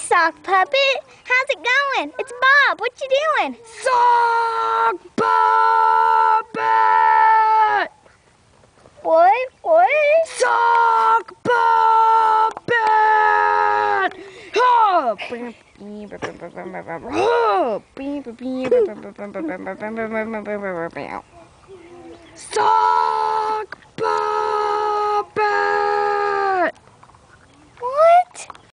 Sock Puppet. How's it going? It's Bob. What you doing? Sock Puppet! What? What? Sock Puppet! Oh! Sock